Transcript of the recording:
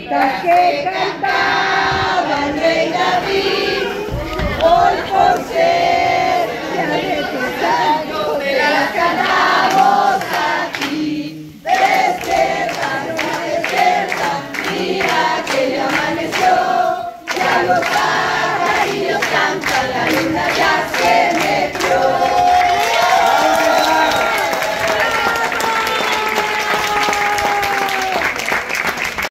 Las que cantaba el rey David, hoy por ser ya necesario, te las cantamos aquí. Despierta, no despierta, mira que ya amaneció, ya los